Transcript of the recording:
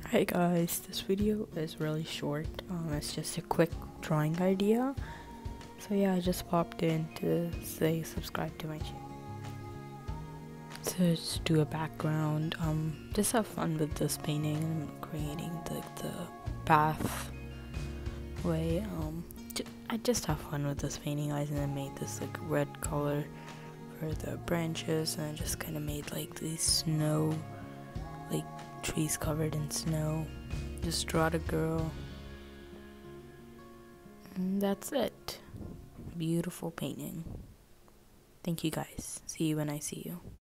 Hi guys, this video is really short. It's just a quick drawing idea. So yeah, I just popped in to say subscribe to my channel. So just do a background. Just have fun with this painting and creating the pathway. I just have fun with this painting, guys, and I made this like red color for the branches, and I just kind of made like these snow, like trees covered in snow. Just draw the girl, and that's it. Beautiful painting. Thank you guys. See you when I see you.